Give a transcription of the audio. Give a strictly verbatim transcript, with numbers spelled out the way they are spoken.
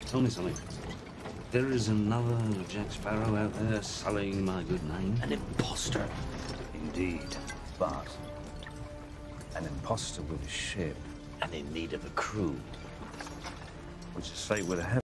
Tell me something. There is another Jack Sparrow out there sullying my good name? An imposter. Indeed, but an imposter with a ship. And in need of a crew. Which is fate would have.